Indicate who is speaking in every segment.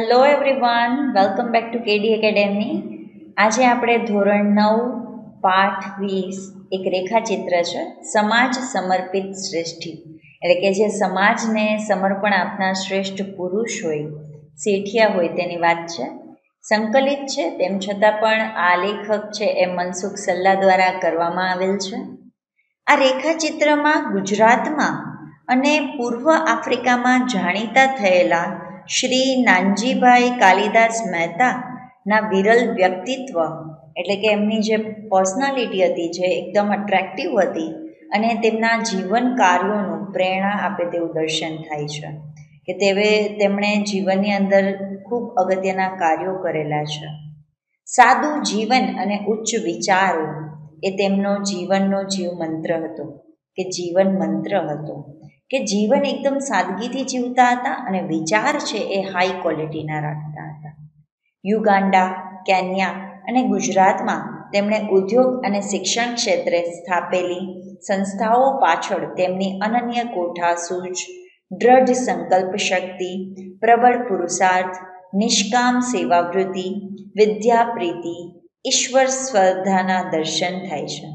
Speaker 1: Hello everyone, welcome back to KD academy. આજે આપણે ધોરણ 9 પાઠ 20 એક રેખાચિત્ર છે સમાજ સમર્પિત શ્રેષ્ઠી, એટલે કે જે સમાજને સમર્પણ આપનાર શ્રેષ્ઠ પુરુષ હોય, શેઠિયા હોય તેની વાત છે. સંકલિત છે, તેમ છતાં પણ આ લેખક છે એ મનસુખ સલ્લા દ્વારા કરવામાં આવેલ છે. આ રેખાચિત્રમાં ગુજરાતમાં અને પૂર્વ આફ્રિકામાં જાણીતા થયેલા શ્રી નાનજીભાઈ કાલિદાસ મહેતાના વિરલ વ્યક્તિત્વ, એટલે કે એમની જે પર્સનાલિટી હતી જે એકદમ અટ્રેક્ટિવ હતી અને તેમના જીવન કાર્યોનું પ્રેરણા આપે તેવું દર્શન થાય છે કે તેમણે જીવનની અંદર ખૂબ અગત્યના કાર્યો કરેલા છે. સાદું જીવન અને ઉચ્ચ વિચારો એ તેમનો જીવનનો જીવ મંત્ર હતો, કે જીવન મંત્ર હતો, કે જીવન એકદમ સાદગીથી જીવતા હતા અને વિચાર છે એ હાઈ ક્વોલિટીના રાખતા હતા. યુગાન્ડા, કેન્યા અને ગુજરાતમાં તેમણે ઉદ્યોગ અને શિક્ષણ ક્ષેત્રે સ્થાપેલી સંસ્થાઓ પાછળ તેમની અનન્ય કોઠાસૂઝ, દ્રઢ સંકલ્પ શક્તિ, પ્રબળ પુરુષાર્થ, નિષ્કામ સેવાવૃત્તિ, વિદ્યા પ્રીતિ, ઈશ્વર સ્પર્ધાના દર્શન થાય છે.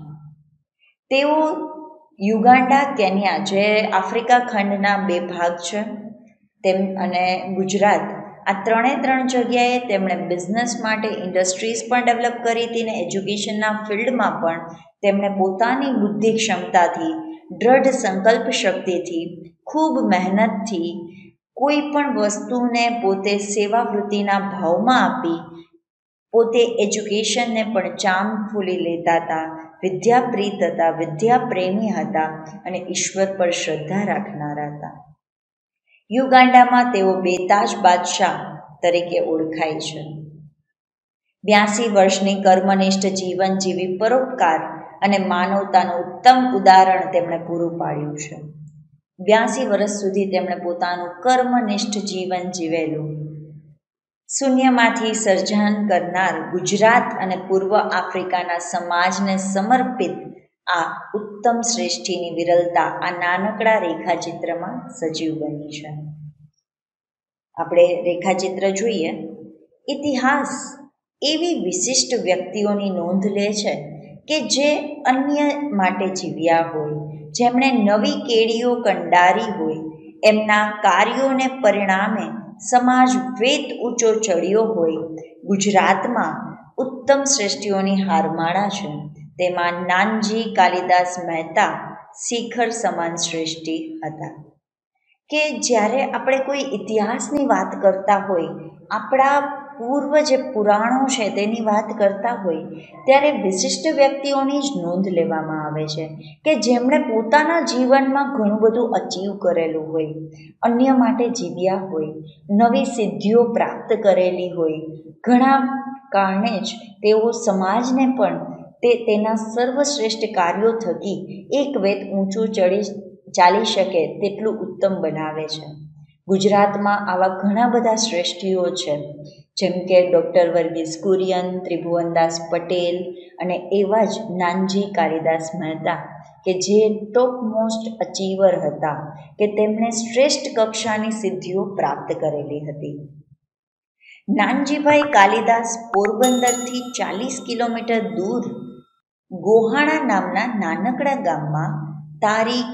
Speaker 1: તેઓ યુગાન્ડા, કેન્યા જે આફ્રિકા ખંડના બે ભાગ છે તેમ અને ગુજરાત, આ ત્રણ જગ્યાએ તેમણે બિઝનેસ માટે ઇન્ડસ્ટ્રીઝ પણ ડેવલપ કરી હતી ને એજ્યુકેશનના ફિલ્ડમાં પણ તેમણે પોતાની બુદ્ધિ ક્ષમતાથી, દ્રઢ સંકલ્પ શક્તિથી, ખૂબ મહેનતથી કોઈ પણ વસ્તુને પોતે સેવાવૃત્તિના ભાવમાં આપી પોતે એજ્યુકેશનને પણ ચામ ફૂલી લેતા હતા, વિદ્યાપ્રીત હતા, વિદ્યાપ્રેમી હતા અને ઈશ્વર પર શ્રદ્ધા રાખનારા હતા. યુગાન્ડામાં તેઓ બેતાજ બાદશાહ તરીકે ઓળખાય છે. 82 વર્ષની કર્મનિષ્ઠ જીવન જીવી પરોપકાર અને માનવતાનું ઉત્તમ ઉદાહરણ તેમણે પૂરું પાડ્યું છે. 82 વર્ષ સુધી તેમણે પોતાનું કર્મનિષ્ઠ જીવન જીવેલું. શૂન્યમાંથી સર્જન કરનાર ગુજરાત અને પૂર્વ આફ્રિકાના સમાજને સમર્પિત આ ઉત્તમ શ્રેષ્ઠીની વિરલતા આ નાનકડા રેખાચિત્રમાં સજીવ બની છે. આપણે રેખાચિત્ર જોઈએ. ઇતિહાસ એવી વિશિષ્ટ વ્યક્તિઓની નોંધ લે છે કે જે અન્ય માટે જીવ્યા હોય, જેમણે નવી કેડીઓ કંડારી હોય, એમના કાર્યોને પરિણામે સમાજ વેત ઊંચો ચડ્યો હોય. ગુજરાતમાં ઉત્તમ શ્રેષ્ઠીઓની હારમાળા છે. તેમાં નાનજી કાલિદાસ મહેતા શિખર સમાન શ્રેષ્ઠી હતા. કે જ્યારે આપણે કોઈ ઇતિહાસની વાત કરતા હોય, આપણા પૂર્વ જે પુરાણો છે તેની વાત કરતા હોય, ત્યારે વિશિષ્ટ વ્યક્તિઓની જ નોંધ લેવામાં આવે છે કે જેમણે પોતાના જીવનમાં ઘણું બધું અચીવ કરેલું હોય, અન્ય માટે જીવ્યા હોય, નવી સિદ્ધિઓ પ્રાપ્ત કરેલી હોય. ઘણા કારણે જ તેઓ સમાજને પણ તેના સર્વશ્રેષ્ઠ કાર્યો થકી એક વેત ઊંચું ચાલી શકે તેટલું ઉત્તમ બનાવે છે. ગુજરાતમાં આવા ઘણા બધા શ્રેષ્ઠીઓ છે, જેમ કે ડૉક્ટર વર્ગીસ કુરિયન, ત્રિભુવનદાસ પટેલ અને એવા જ નાનજી કાલિદાસ મહેતા કે જે ટોપ મોસ્ટ અચીવર હતા, કે તેમણે શ્રેષ્ઠ કક્ષાની સિદ્ધિઓ પ્રાપ્ત કરેલી હતી. નાનજીભાઈ કાલિદાસ પોરબંદરથી 40 કિલોમીટર દૂર ગોહાણા નામના નાનકડા ગામમાં તારીખ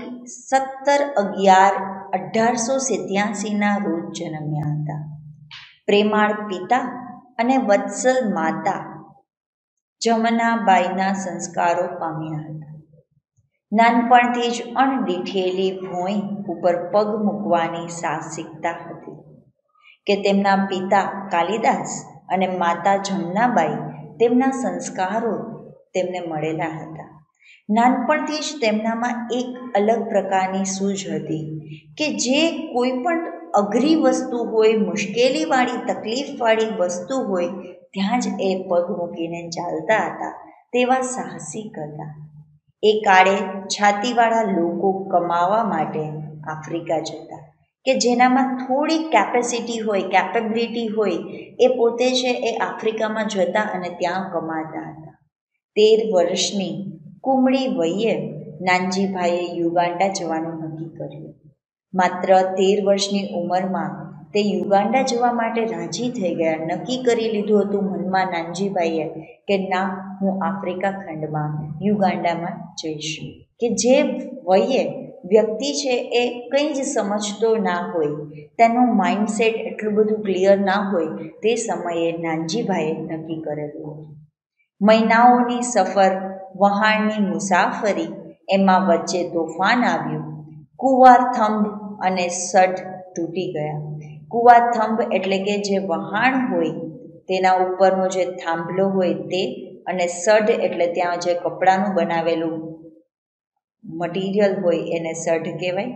Speaker 1: 17/11/1887ના રોજ જન્મ્યા હતા. પ્રેમાળ પિતા અને વત્સલ માતા જમનાબાઈના સંસ્કારો પામ્યા હતા. નાનપણથી જ અણડીઠેલી ભોંય ઉપર પગ મૂકવાની સાહસિકતા હતી કે તેમના પિતા કાલિદાસ અને માતા જમનાબાઈ તેમના સંસ્કારો તેમને મળેલા હતા. નાનપણથી જ તેમનામાં એક અલગ પ્રકારની સૂઝ હતી કે જે કોઈ પણ અઘરી વસ્તુ હોય, મુશ્કેલીવાળી, તકલીફવાળી વસ્તુ હોય, ત્યાં જ એ પગ મૂકીને ચાલતા હતા. તેવા સાહસિક હતા. એ કાળે છાતીવાળા લોકો કમાવા માટે આફ્રિકા જતા, કે જેનામાં થોડી કેપેસિટી હોય, કેપેબિલિટી હોય, એ પોતે છે એ આફ્રિકામાં જતા અને ત્યાં કમાતા હતા. 13 વર્ષની કુમળી વયે નાનજીભાઈએ યુગાન્ડા જવાનું નક્કી કર્યું. માત્ર 13 વર્ષની ઉંમરમાં તે યુગાન્ડા જવા માટે રાજી થઈ ગયા. નક્કી કરી લીધું હતું મનમાં નાનજીભાઈએ કે ના, હું આફ્રિકા ખંડમાં યુગાન્ડામાં જઈશ. કે જે વયે વ્યક્તિ છે એ કંઈ જ સમજતો ના હોય, તેનું માઇન્ડસેટ એટલું બધું ક્લિયર ના હોય, તે સમયે નાનજીભાઈએ નક્કી કરેલું હતું. મહિનાઓની સફર, વહાણની મુસાફરી, એમાં વચ્ચે તોફાન આવ્યું. કુવા થંભ અને સઢ તૂટી ગયા. કુવા થંભ એટલે કે જે વહાણ હોય તેના ઉપરનો જે થાંભલો હોય તે, અને સઢ એટલે ત્યાં જે કપડાનું બનાવેલું મટીરિયલ હોય એને સઢ કહેવાય.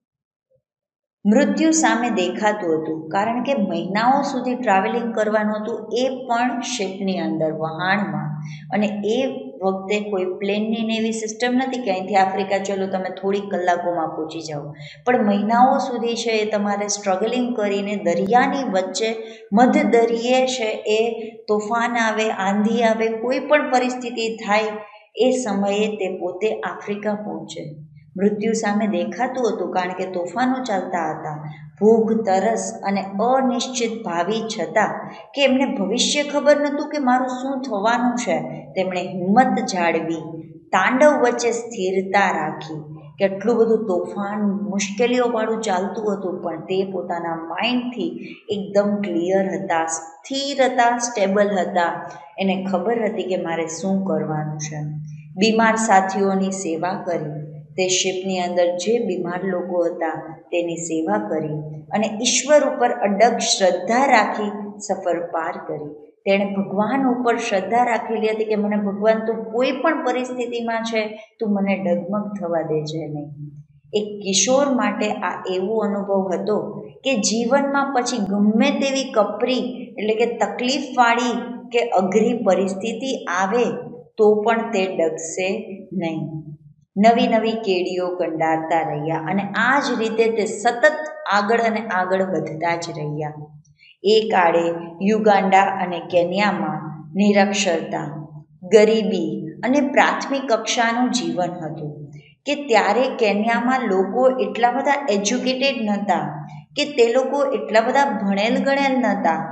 Speaker 1: મૃત્યુ સામે દેખાતું હતું, કારણ કે મહિનાઓ સુધી ટ્રાવેલિંગ કરવાનું હતું, એ પણ શિપની અંદર, વહાણમાં. અને એ વખતે કોઈ પ્લેનની ને એવી સિસ્ટમ નથી કે અહીંથી આફ્રિકા ચલો તમે થોડીક કલાકોમાં પહોંચી જાઓ. પણ મહિનાઓ સુધી છે એ તમારે સ્ટ્રગલિંગ કરીને દરિયાની વચ્ચે, મધ દરિયે છે એ તોફાન આવે, આંધી આવે, કોઈ પણ પરિસ્થિતિ થાય, એ સમયે તે પોતે આફ્રિકા પહોંચે. મૃત્યુ સામે દેખાતું હતું, કારણ કે તોફાનો ચાલતા હતા. ભૂખ, તરસ અને અનિશ્ચિત ભાવિ છતાં કે એમને ભવિષ્ય ખબર નહોતું કે મારું શું થવાનું છે, તેમણે હિંમત જાળવી, તાંડવ વચ્ચે સ્થિરતા રાખી. કેટલું બધું તોફાન, મુશ્કેલીઓવાળું ચાલતું હતું, પણ તે પોતાના માઇન્ડથી એકદમ ક્લિયર હતા, સ્થિર હતા, સ્ટેબલ હતા. એને ખબર હતી કે મારે શું કરવાનું છે. બીમાર સાથીઓની સેવા કરી. તે શિપની અંદર જે બીમાર લોકો હતા તેની સેવા કરી અને ઈશ્વર ઉપર અડગ શ્રદ્ધા રાખી સફર પાર કરી. તેણે ભગવાન ઉપર શ્રદ્ધા રાખેલી હતી કે મને ભગવાન, તું કોઈ પણ પરિસ્થિતિમાં છે, તું મને ડગમગ થવા દેજે નહીં. એક કિશોર માટે આ એવો અનુભવ હતો કે જીવનમાં પછી ગમે તેવી કપરી એટલે કે તકલીફવાળી કે અઘરી પરિસ્થિતિ આવે તો પણ તે ડગશે નહીં. નવી નવી કેડીઓ કંડારતા રહ્યા અને આ જ રીતે તે સતત આગળ અને આગળ વધતા જ રહ્યા. એ કાળે યુગાન્ડા અને કેન્યામાં નિરક્ષરતા, ગરીબી અને પ્રાથમિક કક્ષાનું જીવન હતું. કે ત્યારે કેન્યામાં લોકો એટલા બધા એજ્યુકેટેડ નહોતા, કે તે લોકો એટલા બધા ભણેલ ગણેલ નહોતા.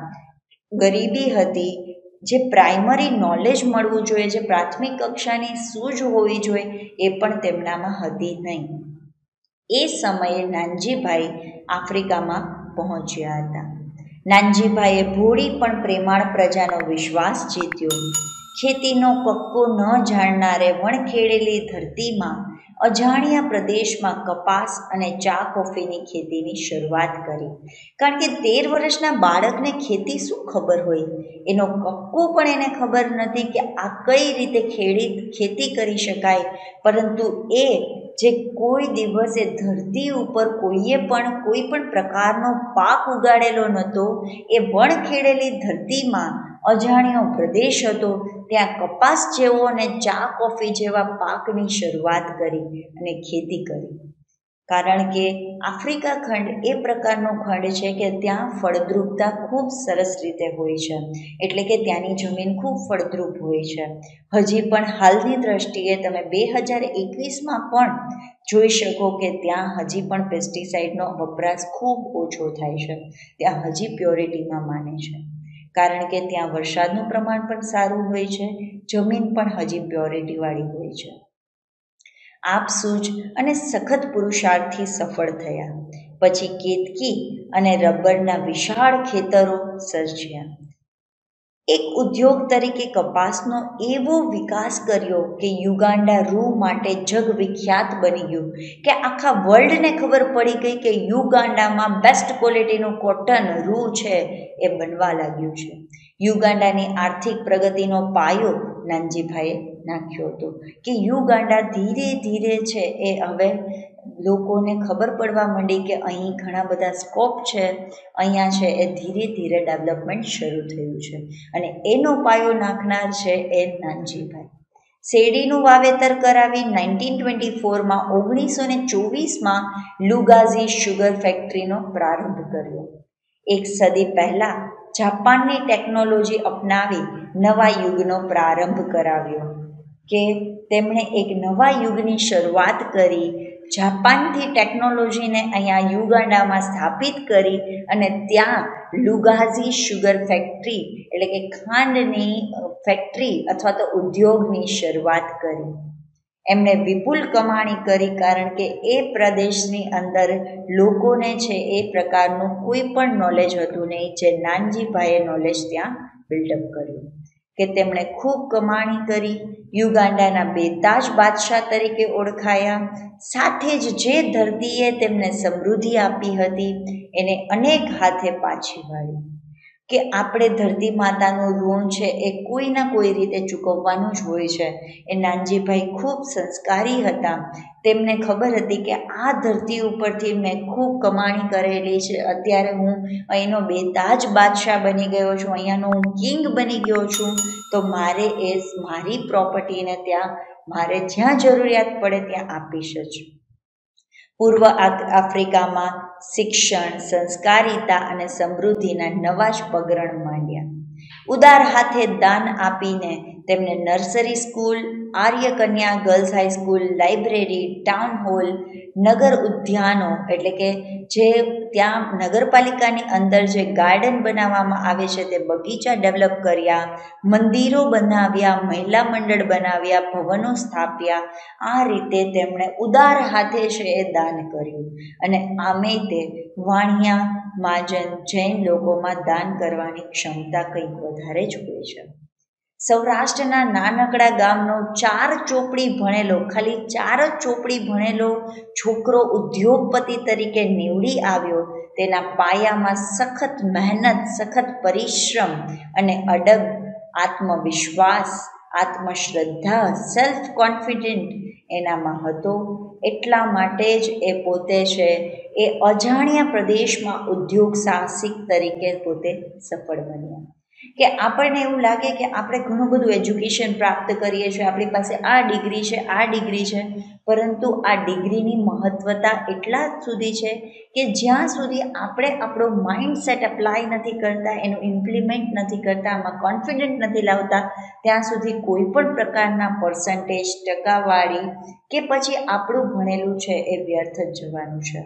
Speaker 1: ગરીબી હતી. જે પ્રાઇમરી નોલેજ મળવું જોઈએ, જે પ્રાથમિક કક્ષાની સૂઝ હોવી જોઈએ, એ પણ તેમનામાં હતી નહીં. એ સમયે નાનજીભાઈ આફ્રિકામાં પહોંચ્યા હતા. નાનજીભાઈએ ભોળી પણ પ્રેમાળ પ્રજાનો વિશ્વાસ જીત્યો. ખેતીનો કક્કો ન જાણનારે વણખેડેલી ધરતીમાં, અજાણ્યા પ્રદેશમાં કપાસ અને ચા કોફીની ખેતીની શરૂઆત કરી. કારણ કે 13 વર્ષના બાળકને ખેતી શું ખબર હોય? એનો કક્કો પણ એને ખબર નથી કે આ કઈ રીતે ખેતી કરી શકાય. પરંતુ એ જે કોઈ દિવસે ધરતી ઉપર કોઈ પણ પ્રકારનો પાક ઉગાડેલો નહોતો, એ વણખેડેલી ધરતીમાં અજાણ્યો પ્રદેશ હતો, ત્યાં કપાસ જેવો અને ચા કોફી જેવા પાકની શરૂઆત કરી અને ખેતી કરી. કારણ કે આફ્રિકા ખંડ એ પ્રકારનો ખંડ છે કે ત્યાં ફળદ્રુપતા ખૂબ સરસ રીતે હોય છે. એટલે કે ત્યાંની જમીન ખૂબ ફળદ્રુપ હોય છે. હજી પણ હાલની દ્રષ્ટિએ તમે 2021માં પણ જોઈ શકો કે ત્યાં હજી પણ પેસ્ટિસાઇડનો વપરાશ ખૂબ ઓછો થાય છે. ત્યાં હજી પ્યોરિટીમાં માને છે, કારણ કે ત્યાં વરસાદનું પ્રમાણ પણ સારું હોય છે, જમીન પણ હજી પ્યોરિટીવાળી હોય છે. આપસૂજ અને સખત પુરુષાર્થથી સફળ થયા. પછી કેતકી અને રબરના વિશાળ ખેતરો સર્જ્યા. એક ઉદ્યોગ તરીકે કપાસનો એવો વિકાસ કર્યો કે યુગાન્ડા રૂ માટે જગવિખ્યાત બની ગયું. કે આખા વર્લ્ડને ખબર પડી ગઈ કે યુગાન્ડામાં બેસ્ટ ક્વોલિટીનું કોટન રૂ છે એ બનવા લાગ્યું છે. યુગાન્ડાની આર્થિક પ્રગતિનો પાયો નાનજીભાઈએ નાખ્યો હતો કે યુગાન્ડા ધીરે ધીરે છે એ હવે લોકોને ખબર પડવા માંડી કે અહીં ઘણા બધા સ્કોપ છે, અહીંયા છે એ ધીરે ધીરે ડેવલપમેન્ટ શરૂ થયું છે. અને એનો પાયો નાખનાર છે એ નાનજીભાઈ. શેરડીનું વાવેતર કરાવી 1924માં 1924માં લુગાઝી શુગર ફેક્ટરીનો પ્રારંભ કર્યો. એક સદી પહેલાં જાપાનની ટેકનોલોજી અપનાવી નવા યુગનો પ્રારંભ કરાવ્યો. કે તેમણે એક નવા યુગની શરૂઆત કરી. જાપાનથી ટેકનોલોજીને અહીંયા યુગાન્ડામાં સ્થાપિત કરી અને ત્યાં લુગાઝી શુગર ફેક્ટરી એટલે કે ખાંડની ફેક્ટરી અથવા તો ઉદ્યોગની શરૂઆત કરી. એમણે વિપુલ કમાણી કરી, કારણ કે એ પ્રદેશની અંદર લોકોને છે એ પ્રકારનું કોઈ પણ નોલેજ હતું નહીં, જે નાનજીભાઈએ નોલેજ ત્યાં બિલ્ડઅપ કર્યું. કે તેમણે ખૂબ કમાણી કરી, યુગાન્ડાના બેતાજ બાદશાહ તરીકે ઓળખાયા. સાથે જ જે ધરતીએ તેમને સમૃદ્ધિ આપી હતી એને અનેક હાથે પાછી વાળી. કે આપણે ધરતી માતાનું ઋણ છે એ કોઈના કોઈ રીતે ચૂકવવાનું જ હોય છે. એ નાનજીભાઈ ખૂબ સંસ્કારી હતા. તેમને ખબર હતી કે આ ધરતી ઉપરથી મેં ખૂબ કમાણી કરેલી છે, અત્યારે હું અહીંનો બેતાજ બાદશાહ બની ગયો છું, અહીંયાનો હું કિંગ બની ગયો છું, તો મારે એ મારી પ્રોપર્ટીને ત્યાં મારે જ્યાં જરૂરિયાત પડે ત્યાં આપીશ જ. પૂર્વ આફ્રિકામાં શિક્ષણ, સંસ્કારિતા અને સમૃદ્ધિના નવા જ પગરણ માંડ્યા. ઉદાર હાથે દાન આપીને તેમને nursery school, Arya Kanya girls high school, library, town hall, નગર ઉદ્યાનો એટલે કે જે ત્યાં નગરપાલિકાની અંદર જે ગાર્ડન બનાવવામાં આવે છે તે બગીચા ડેવલપ કર્યા, મંદિરો બનાવ્યા, મહિલા મંડળ બનાવ્યા, ભવનો સ્થાપ્યા. આ રીતે તેમણે ઉદાર હાથે છે એ દાન કર્યું. અને આમેય તે વાણિયા, મહાજન, જૈન લોકોમાં દાન કરવાની ક્ષમતા કંઈક વધારે જ હોય છે. સૌરાષ્ટ્રના નાનકડા ગામનો 4 ચોપડી ભણેલો, ખાલી 4 જ ચોપડી ભણેલો છોકરો ઉદ્યોગપતિ તરીકે નીવડી આવ્યો. તેના પાયામાં સખત મહેનત, સખત પરિશ્રમ અને અડગ આત્મવિશ્વાસ, આત્મશ્રદ્ધા, સેલ્ફ કોન્ફિડન્ટ એનામાં હતો. એટલા માટે જ એ પોતે છે એ અજાણ્યા પ્રદેશમાં ઉદ્યોગ સાહસિક તરીકે પોતે સફળ બન્યા. કે આપણને એવું લાગે કે આપણે ઘણું બધું એજ્યુકેશન પ્રાપ્ત કરીએ છીએ, આપણી પાસે આ ડિગ્રી છે, આ ડિગ્રી છે, પરંતુ આ ડિગ્રીની મહત્ત્વતા એટલા જ સુધી છે કે જ્યાં સુધી આપણે આપણો માઇન્ડસેટ અપ્લાય નથી કરતા, એનું ઇમ્પ્લિમેન્ટ નથી કરતા, આમાં કોન્ફિડન્ટ નથી લાવતા, ત્યાં સુધી કોઈ પણ પ્રકારના પર્સન્ટેજ, ટકાવારી કે પછી આપણું ભણેલું છે એ વ્યર્થ જ જવાનું છે.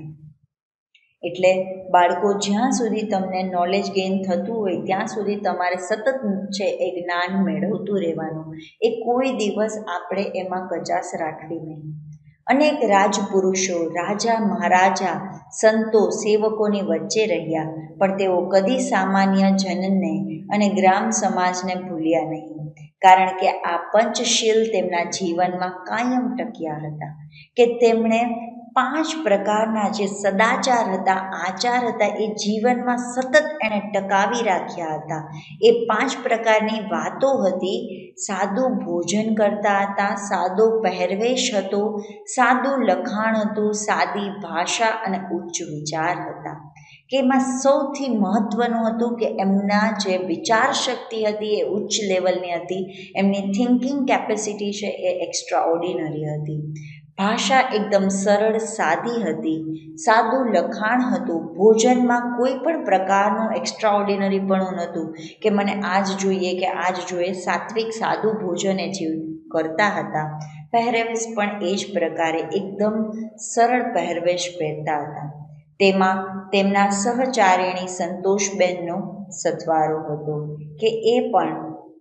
Speaker 1: એટલે બાળકો, જ્યાં સુધી તમને નોલેજ ગેઇન થતું હોય ત્યાં સુધી તમારે સતત છે એ જ્ઞાન મેળવતું રહેવાનું. એ કોઈ દિવસ આપણે એમાં કચાશ રાખવી નહીં. અનેક રાજપુરુષો, રાજા, મહારાજા, સંતો, સેવકોની વચ્ચે રહ્યા, પણ તેઓ કદી સામાન્ય જનને અને ગ્રામ સમાજને ભૂલ્યા નહીં. કારણ કે આ પંચશીલ તેમના જીવનમાં કાયમ ટક્યા હતા. કે તેમણે 5 પ્રકારના જે સદાચાર હતા, આચાર હતા, એ જીવનમાં સતત એણે ટકાવી રાખ્યા હતા. એ 5 પ્રકારની વાતો હતી. સાદું ભોજન કરતા હતા, સાદો પહેરવેશ હતો, સાદું લખાણ હતું, સાદી ભાષા અને ઉચ્ચ વિચાર હતા. કે એમાં સૌથી મહત્ત્વનું હતું કે એમના જે વિચાર શક્તિ હતી એ ઉચ્ચ લેવલની હતી. એમની થિંકિંગ કેપેસિટી છે એ એક્સ્ટ્રા ઓર્ડિનરી હતી. ભાષા એકદમ સરળ, સાદી હતી, સાદું લખાણ હતું, ભોજનમાં કોઈ પણ પ્રકારનું એક્સ્ટ્રા ઓર્ડિનરી પણ નહોતું કે મને આ જ જોઈએ કે આ જ જોઈએ. સાત્વિક સાદું ભોજન એ જીવ કરતા હતા. પહેરવેશ પણ એ જ પ્રકારે એકદમ સરળ પહેરવેશ પહેરતા હતા. તેમાં તેમના સહચારિણી સંતોષબેનનો સથવારો હતો કે એ પણ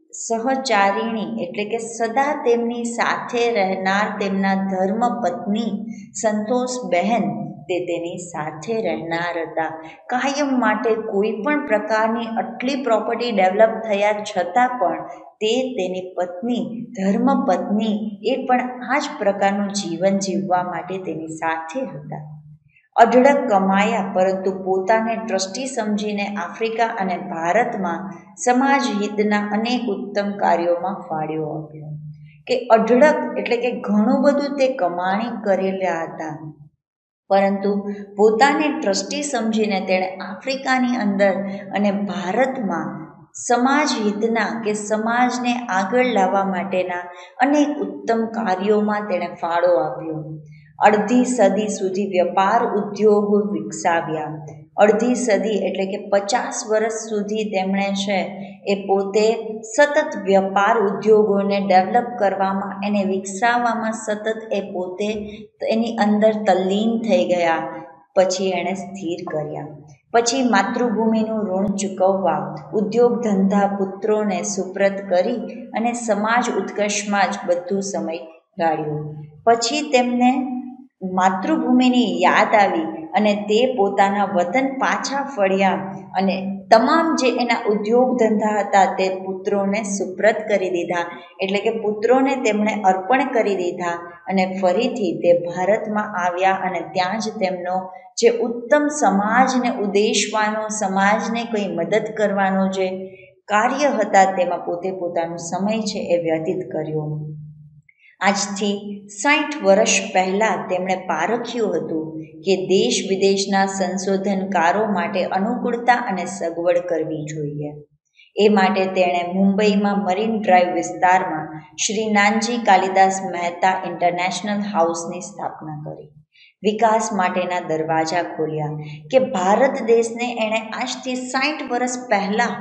Speaker 1: સહચારિણી એટલે કે સદા તેમની સાથે રહેનાર તેમના ધર્મપત્ની સંતોષબહેન તે તેની સાથે રહેનાર હતા. કાયમ માટે કોઈ પણ પ્રકારની આટલી પ્રોપર્ટી ડેવલપ થયા છતાં પણ તે તેની પત્ની, ધર્મપત્ની એ પણ આ જ પ્રકારનું જીવન જીવવા માટે તેની સાથે હતા. અઢળક કમાયા, પરંતુ પોતાને ટ્રસ્ટી સમજીને આફ્રિકા અને ભારતમાં સમાજ હિતના અનેક ઉત્તમ કાર્યોમાં ફાળો આપ્યો. કે અઢળક એટલે કે ઘણું બધું તે કમાણી કરેલા હતા, પરંતુ પોતાને ટ્રસ્ટી સમજીને તેણે આફ્રિકાની અંદર અને ભારતમાં સમાજ હિતના કે સમાજને આગળ લાવવા માટેના અનેક ઉત્તમ કાર્યોમાં તેણે ફાળો આપ્યો. અડધી સદી સુધી વેપાર ઉદ્યોગો વિકસાવ્યા. અડધી સદી એટલે કે 50 વર્ષ સુધી તેમણે છે એ પોતે સતત વ્યાપાર ઉદ્યોગોને ડેવલપ કરવામાં, એને વિકસાવવામાં સતત એ પોતે એની અંદર તલ્લીન થઈ ગયા. પછી એણે સ્થિર કર્યા. પછી માતૃભૂમિનું ઋણ ચૂકવવા ઉદ્યોગ ધંધા પુત્રોને સુપ્રત કરી અને સમાજ ઉત્કર્ષમાં જ બધું સમય ગાળ્યો. પછી તેમને માતૃભૂમિની યાદ આવી અને તે પોતાના વતન પાછા ફર્યા અને તમામ જે એના ઉદ્યોગ ધંધા હતા તે પુત્રોને સુપ્રત કરી દીધા. એટલે કે પુત્રોને તેમણે અર્પણ કરી દીધા અને ફરીથી તે ભારતમાં આવ્યા અને ત્યાં જ તેમનો જે ઉત્તમ સમાજને ઉદ્દેશવાનો, સમાજને કોઈ મદદ કરવાનો જે કાર્ય હતા તેમાં પોતે પોતાનો સમય છે એ વ્યતીત કર્યો. આજથી 60 વર્ષ પહેલાં તેમણે પારખ્યું હતું કે દેશ વિદેશના સંશોધનકારો માટે અનુકૂળતા અને સગવડ કરવી જોઈએ. એ માટે તેણે મુંબઈમાં મરીન ડ્રાઈવ વિસ્તારમાં શ્રી નાનજી કાલિદાસ મહેતા ઇન્ટરનેશનલ હાઉસની સ્થાપના કરી. વિકાસ માટેના દરવાજા ખોલ્યા કે ભારત દેશને એણે આજથી 60 વર્ષ પહેલાં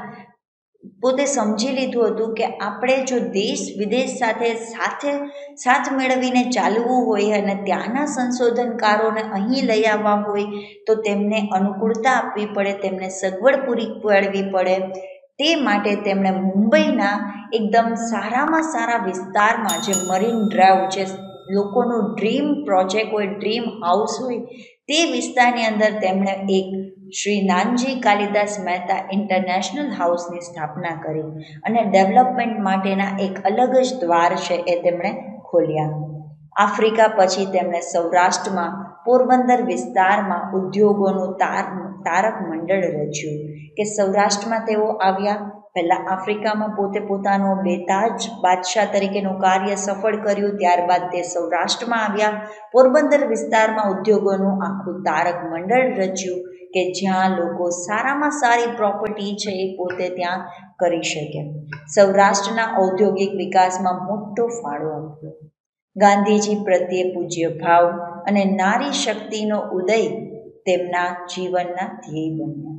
Speaker 1: પોતે સમજી લીધું હતું કે આપણે જો દેશ વિદેશ સાથે સાથ મેળવીને ચાલવું હોય અને ત્યાંના સંશોધનકારોને અહીં લઈ આવવા હોય તો તેમને અનુકૂળતા આપવી પડે, તેમને સગવડ પૂરી પાડવી પડે. તે માટે તેમણે મુંબઈના એકદમ સારામાં સારા વિસ્તારમાં જે મરીન ડ્રાઈવ, જે લોકોનું ડ્રીમ પ્રોજેક્ટ હોય, ડ્રીમ હાઉસ હોય, તે વિસ્તારની અંદર તેમણે એક શ્રી નાનજી કાલિદાસ મહેતા ઇન્ટરનેશનલ હાઉસની સ્થાપના કરી અને ડેવલપમેન્ટ માટેના એક અલગ જ દ્વાર છે એ તેમણે ખોલ્યા. આફ્રિકા પછી તેમણે સૌરાષ્ટ્રમાં પોરબંદર વિસ્તારમાં ઉદ્યોગોનું તારક મંડળ રચ્યું કે સૌરાષ્ટ્રમાં તેઓ આવ્યા. પહેલાં આફ્રિકામાં પોતે પોતાનો બેતાજ બાદશાહ તરીકેનું કાર્ય સફળ કર્યું. ત્યારબાદ તે સૌરાષ્ટ્રમાં આવ્યા, પોરબંદર વિસ્તારમાં ઉદ્યોગોનું આખું તારક મંડળ રચ્યું કે જ્યાં લોકો સારામાં સારી પ્રોપર્ટી છે એ પોતે ત્યાં કરી શકે. સૌરાષ્ટ્રના ઔદ્યોગિક વિકાસમાં મોટો ફાળો આપ્યો. ગાંધીજી પ્રત્યે પૂજ્ય ભાવ અને નારી શક્તિનો ઉદય તેમના જીવનના ધ્યેય બન્યા.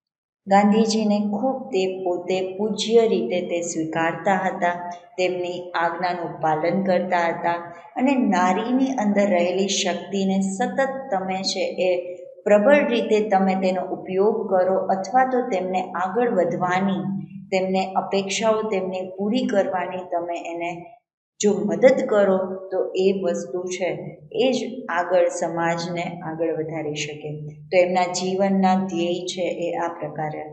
Speaker 1: ગાંધીજીને ખૂબ તે પોતે પૂજ્ય રીતે તે સ્વીકારતા હતા, તેમની આજ્ઞાનું પાલન કરતા હતા અને નારીની અંદર રહેલી શક્તિને સતત તમે છે એ પ્રબળ રીતે તમે તેનો ઉપયોગ કરો અથવા તો તેમને આગળ વધવાની, તેમને અપેક્ષાઓ તેમને પૂરી કરવાની તમે એને જો મદદ કરો તો એ વસ્તુ છે એ જ આગળ સમાજને આગળ વધારી શકે. તો એમના જીવનના ધ્યેય છે એ આ પ્રકારે.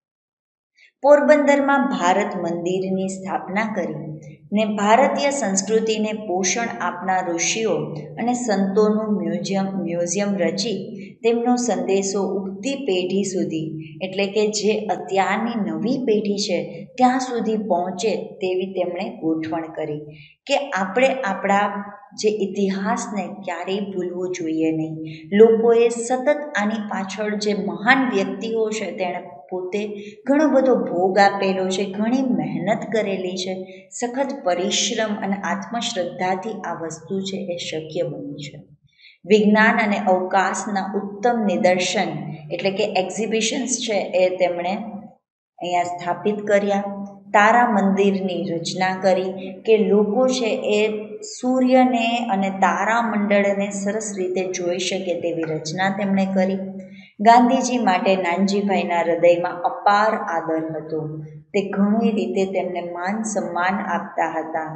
Speaker 1: પોરબંદરમાં ભારત મંદિરની સ્થાપના કરી ને ભારતીય સંસ્કૃતિને પોષણ આપનાર ઋષિઓ અને સંતોનું મ્યુઝિયમ રચી તેમનો સંદેશો ઉગતી પેઢી સુધી, એટલે કે જે અત્યારની નવી પેઢી છે ત્યાં સુધી પહોંચે તેવી તેમણે ગોઠવણ કરી કે આપણે આપણા જે ઇતિહાસને ક્યારેય ભૂલવું જોઈએ નહીં. લોકોએ સતત આની પાછળ જે મહાન વ્યક્તિઓ છે તેણે પોતે ઘણો બધો ભોગ આપેલો છે, ઘણી મહેનત કરેલી છે, સખત પરિશ્રમ અને આત્મશ્રદ્ધાથી આ વસ્તુ છે એ શક્ય બની છે. વિજ્ઞાન અને અવકાશના ઉત્તમ નિદર્શન એટલે કે એક્ઝિબિશન્સ છે એ તેમણે અહીંયા સ્થાપિત કર્યા. તારા મંદિરની રચના કરી કે લોકો છે એ સૂર્યને અને તારામંડળને સરસ રીતે જોઈ શકે તેવી રચના તેમણે કરી. ગાંધીજી માટે નાનજીભાઈના હૃદયમાં અપાર આદર હતો. તે ઘણી રીતે તેમને માન સન્માન આપતા હતા.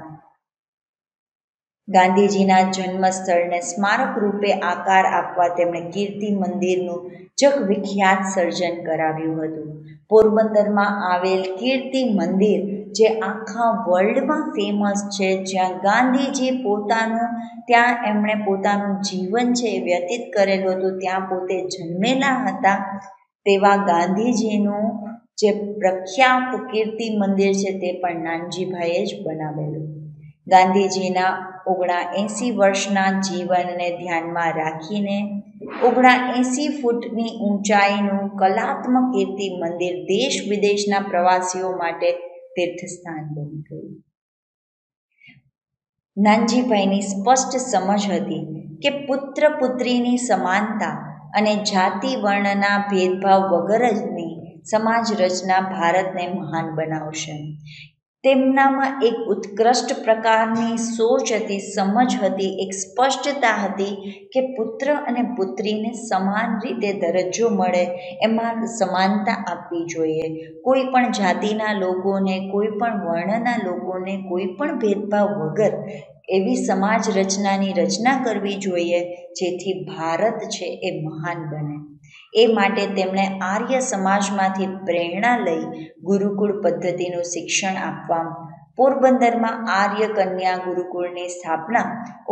Speaker 1: ગાંધીજીના જન્મસ્થળને સ્મારક રૂપે આકાર આપવા તેમણે કીર્તિ મંદિરનું જગવિખ્યાત સર્જન કરાવ્યું હતું. પોરબંદરમાં આવેલ કીર્તિ મંદિર જે આખા વર્લ્ડમાં ફેમસ છે, જ્યાં ગાંધીજી ત્યાં એમણે પોતાનું જીવન છે એ વ્યતીત કરેલું હતું, ત્યાં પોતે જન્મેલા હતા, તેવા ગાંધીજીનું જે પ્રખ્યાત કીર્તિ મંદિર છે તે પણ નાનજીભાઈએ જ બનાવેલું. ગાંધીજીના 79 વર્ષના જીવનને ધ્યાનમાં રાખીને 79 ફૂટની ઊંચાઈનું કલાત્મક કીર્તિ મંદિર દેશ વિદેશના પ્રવાસીઓ માટે તીર્થસ્થાન બની ગયું. નાનજીભાઈની સ્પષ્ટ સમજ હતી કે પુત્ર પુત્રીની સમાનતા અને જાતિ વર્ણના ભેદભાવ વગરની સમાજ રચના ભારતને મહાન બનાવશે. તેમનામાં એક ઉત્કૃષ્ટ પ્રકારની સોચ હતી, સમજ હતી, એક સ્પષ્ટતા હતી કે પુત્ર અને પુત્રીને સમાન રીતે દરજ્જો મળે, એમાં સમાનતા આપવી જોઈએ. કોઈ પણ જાતિના લોકોને, કોઈ પણ વર્ણના લોકોને કોઈ પણ ભેદભાવ વગર એવી સમાજ રચનાની રચના કરવી જોઈએ જેથી ભારત છે એ મહાન બને. એ માટે તેમણે આર્ય સમાજમાંથી પ્રેરણા લઈ ગુરુકુળ પદ્ધતિનું શિક્ષણ આપવા પોરબંદરમાં આર્ય કન્યા ગુરુકુળની સ્થાપના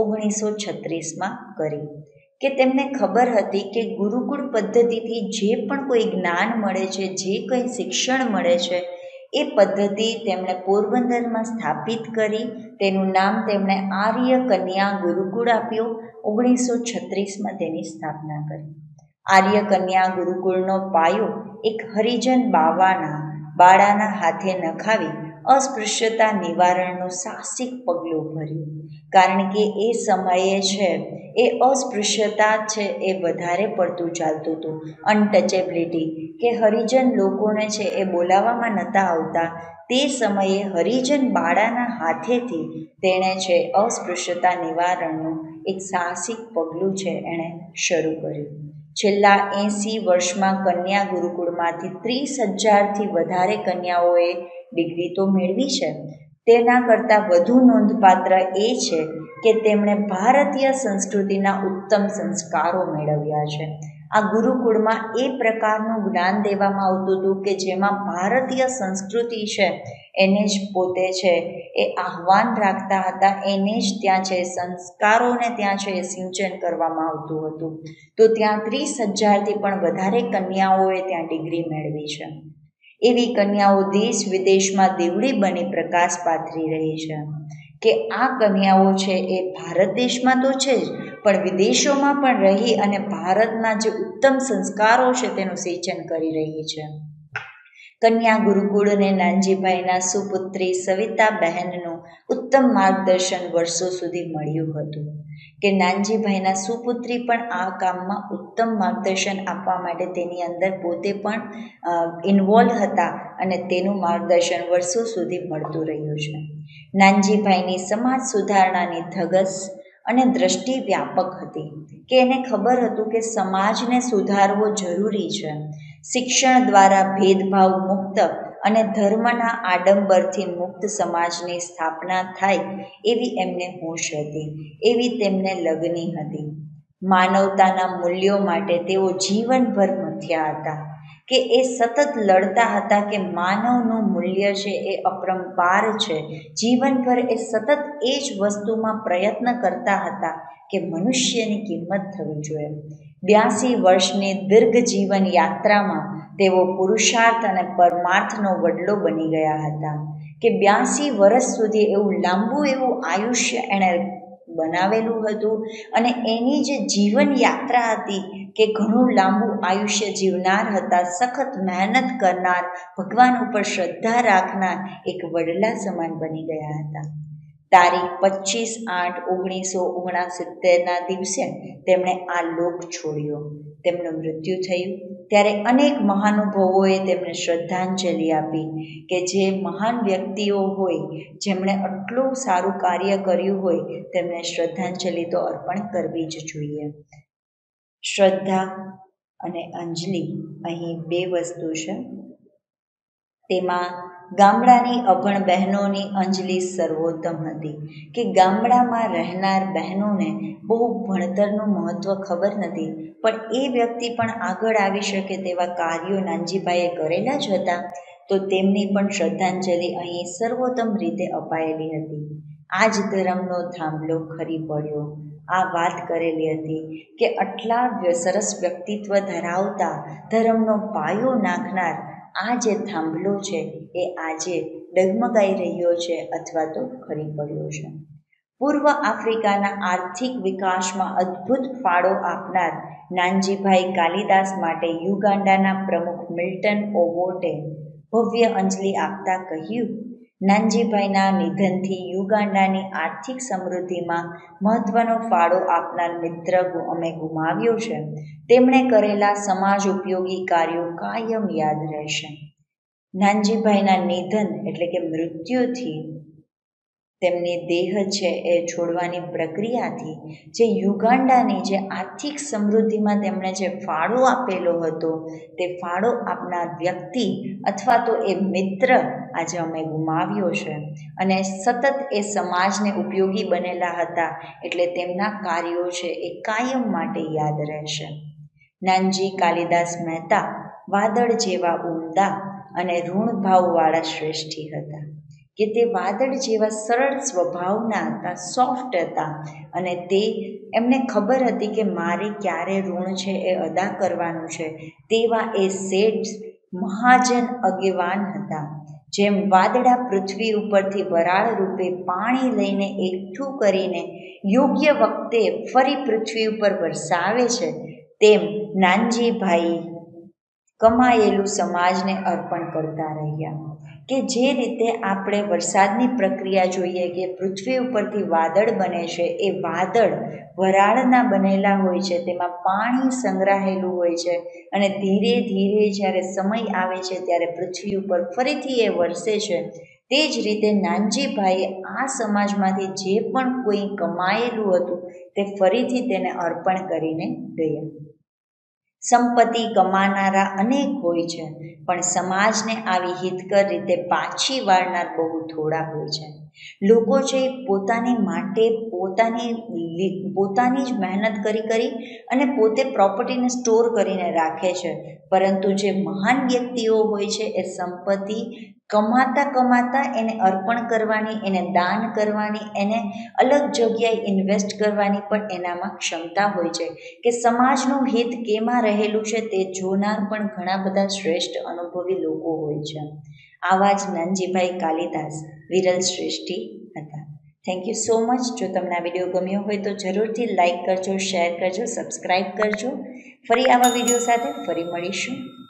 Speaker 1: 1936માં કરી. કે તેમને ખબર હતી કે ગુરુકુળ પદ્ધતિથી જે પણ કોઈ જ્ઞાન મળે છે, જે કંઈ શિક્ષણ મળે છે, એ પદ્ધતિ તેમણે પોરબંદરમાં સ્થાપિત કરી. તેનું નામ તેમણે આર્ય કન્યા ગુરુકુળ આપ્યું. 1936માં તેની સ્થાપના કરી. આર્ય કન્યા ગુરુકુળનો પાયો એક હરિજન બાળાના હાથે નખાવી અસ્પૃશ્યતા નિવારણનું સાહસિક પગલું ભર્યું. કારણ કે એ સમયે છે એ અસ્પૃશ્યતા છે એ વધારે પડતું ચાલતું હતું. અનટચેબિલિટી કે હરિજન લોકોને છે એ બોલાવવામાં નહોતા આવતા. તે સમયે હરિજન બાળાના હાથેથી તેણે છે અસ્પૃશ્યતા નિવારણનું એક સાહસિક પગલું છે એણે શરૂ કર્યું. છેલ્લા 80 વર્ષમાં કન્યા ગુરુકુળમાંથી 30,000થી વધારે કન્યાઓએ ડિગ્રી તો મેળવી છે. તેના કરતાં વધુ નોંધપાત્ર એ છે કે તેમણે ભારતીય સંસ્કૃતિના ઉત્તમ સંસ્કારો મેળવ્યા છે. આ ગુરુકુળમાં એ પ્રકારનું જ્ઞાન દેવામાં આવતું હતું કે જેમાં ભારતીય સંસ્કૃતિ છે એને જ પોતે છે એ આહ્વાન રાખતા હતા, એને જ ત્યાં છે સંસ્કારોને ત્યાં છે એ સિંચન કરવામાં આવતું હતું. તો ત્યાં 30,000થી પણ વધારે કન્યાઓએ ત્યાં ડિગ્રી મેળવી છે. એવી કન્યાઓ દેશ વિદેશમાં દીવડી બની પ્રકાશ પાથરી રહી છે. કે આ કન્યાઓ છે એ ભારત દેશમાં તો છે જ, પણ વિદેશોમાં પણ રહી અને ભારતના જે ઉત્તમ સંસ્કારો છે તેનું સિંચન કરી રહી છે. કન્યા ગુરુકુળને નાનજીભાઈના સુપુત્રી સવિતાબહેનનું ઉત્તમ માર્ગદર્શન વર્ષો સુધી મળ્યું હતું. કે નાનજીભાઈના સુપુત્રી પણ આ કામમાં ઉત્તમ માર્ગદર્શન આપવા માટે તેની અંદર પોતે પણ ઇન્વોલ્વ હતા અને તેનું માર્ગદર્શન વર્ષો સુધી મળતું રહ્યું છે. નાનજીભાઈની સમાજ સુધારણાની ધગશ અને દ્રષ્ટિ વ્યાપક હતી. કે એને ખબર હતું કે સમાજને સુધારવો જરૂરી છે. શિક્ષણ દ્વારા ભેદભાવ મુક્ત અને ધર્મના આડંબરથી મુક્ત સમાજની સ્થાપના થાય એવી એમને હોશ હતી, એવી તેમને લગની હતી. માનવતાના મૂલ્યો માટે તેઓ જીવનભર મથ્યા હતા. કે એ સતત લડતા હતા કે માનવનું મૂલ્ય છે એ અપરંપાર છે. જીવનભર એ સતત એ જ વસ્તુમાં પ્રયત્ન કરતા હતા કે મનુષ્યની કિંમત થવી જોઈએ. 82 વર્ષની દીર્ઘ જીવન યાત્રામાં તેઓ પુરુષાર્થ અને પરમાર્થનો વડલો બની ગયા હતા. કે 82 વર્ષ સુધી એવું લાંબુ એવું આયુષ્ય એણે બનાવેલું હતું અને એની જે જીવન યાત્રા હતી કે ઘણું લાંબુ આયુષ્ય જીવનાર હતા, સખત મહેનત કરનાર, ભગવાન ઉપર શ્રદ્ધા રાખનાર એક વડલા સમાન બની ગયા હતા. તારીખ 25/8/1969ના દિવસે તેમણે આ લોક છોડ્યો. તેમનું મૃત્યુ થયું ત્યારે અનેક મહાનુભાવોએ તેમને શ્રદ્ધાંજલિ આપી. કે જે મહાન વ્યક્તિઓ હોય, જેમણે આટલું સારું કાર્ય કર્યું હોય, તેમને શ્રદ્ધાંજલિ તો અર્પણ કરવી જ જોઈએ. શ્રદ્ધા અને અંજલિ અહીં બે વસ્તુ છે. તેમાં ગામડાની અભણ બહેનોની અંજલિ સર્વોત્તમ હતી. કે ગામડામાં રહેનાર બહેનોને બહુ ભણતરનું મહત્ત્વ ખબર નથી, પણ એ વ્યક્તિ પણ આગળ આવી શકે તેવા કાર્યો નાનજીભાઈએ કરેલા જ હતા. તો તેમની પણ શ્રદ્ધાંજલિ અહીં સર્વોત્તમ રીતે અપાયેલી હતી. આ જ ધર્મનો થાંભલો ખરી પડ્યો. આ વાત કરેલી હતી કે આટલા સરસ વ્યક્તિત્વ ધરાવતા, ધર્મનો પાયો નાખનાર આ જે થાંભલો છે એ આજે ડગમગાઈ રહ્યો છે અથવા તો ખરી પડ્યો છે. પૂર્વ આફ્રિકાના આર્થિક વિકાસમાં અદ્ભુત ફાળો આપનાર નાનજીભાઈ કાલિદાસ માટે યુગાન્ડાના પ્રમુખ મિલ્ટન ઓબોટે ભવ્ય અંજલિ આપતા કહ્યું, નાનજીભાઈના નિધનથી યુગાન્ડાની આર્થિક સમૃદ્ધિમાં મહત્વનો ફાળો આપનાર મિત્ર અમે ગુમાવ્યો છે. તેમણે કરેલા સમાજ ઉપયોગી કાર્યો કાયમ યાદ રહેશે. નાનજીભાઈના નિધન એટલે કે મૃત્યુથી તેમની દેહ છે એ છોડવાની પ્રક્રિયાથી જે યુગાન્ડાની જે આર્થિક સમૃદ્ધિમાં તેમણે જે ફાળો આપેલો હતો તે ફાળો આપનાર વ્યક્તિ અથવા તો એ મિત્ર આજે અમે ગુમાવ્યો છે. અને સતત એ સમાજને ઉપયોગી બનેલા હતા એટલે તેમના કાર્યો છે એ કાયમ માટે યાદ રહેશે. નાનજી કાલિદાસ મહેતા વાદળ જેવા ઉમદા અને ઋણભાવવાળા શ્રેષ્ઠી હતા કે તે વાદળ જેવા સરળ સ્વભાવના હતા, સોફ્ટ હતા અને તે એમને ખબર હતી કે મારે ક્યારે ઋણ છે એ અદા કરવાનું છે. તેવા એ શેઠ મહાજન આગેવાન હતા. જેમ વાદળા પૃથ્વી ઉપરથી વરાળ રૂપે પાણી લઈને એકઠું કરીને યોગ્ય વખતે ફરી પૃથ્વી ઉપર વરસાવે છે, તેમ નાનજીભાઈ કમાયેલું સમાજને અર્પણ કરતા રહ્યા. કે જે રીતે આપણે વરસાદની પ્રક્રિયા જોઈએ કે પૃથ્વી ઉપરથી વાદળ બને છે, એ વાદળ વરાળના બનેલા હોય છે, તેમાં પાણી સંગ્રહાયેલું હોય છે અને ધીરે ધીરે જ્યારે સમય આવે છે ત્યારે પૃથ્વી ઉપર ફરીથી એ વરસે છે. તે જ રીતે નાનજીભાઈએ આ સમાજમાંથી જે પણ કોઈ કમાયેલું હતું તે ફરીથી તેને અર્પણ કરીને ગયા. સંપત્તિ કમાનારા અનેક હોય છે, પણ સમાજને આવી હિતકર રીતે પાછી વાળનાર બહુ થોડા હોય છે. લોકો છે પોતાની માટે પોતાની જ મહેનત કરી અને પોતે પ્રોપર્ટીને સ્ટોર કરીને રાખે છે, પરંતુ જે મહાન વ્યક્તિઓ હોય છે એ સંપત્તિ કમાતા એને અર્પણ કરવાની, એને દાન કરવાની, એને અલગ જગ્યાએ ઇન્વેસ્ટ કરવાની પણ એનામાં ક્ષમતા હોય છે કે સમાજનું હિત કેમાં રહેલું છે તે જોનાર પણ ઘણા બધા શ્રેષ્ઠ અનુભવી લોકો હોય છે. આવા જ નાનજીભાઈ કાલિદાસ વિરલ શ્રેષ્ઠી હતા. Thank you so much. જો તમને આ વિડીયો ગમ્યો હોય તો જરૂરથી લાઈક કરજો, શેર કરજો, સબસ્ક્રાઈબ કરજો. ફરી આવા વિડીયો સાથે ફરી મળીશું.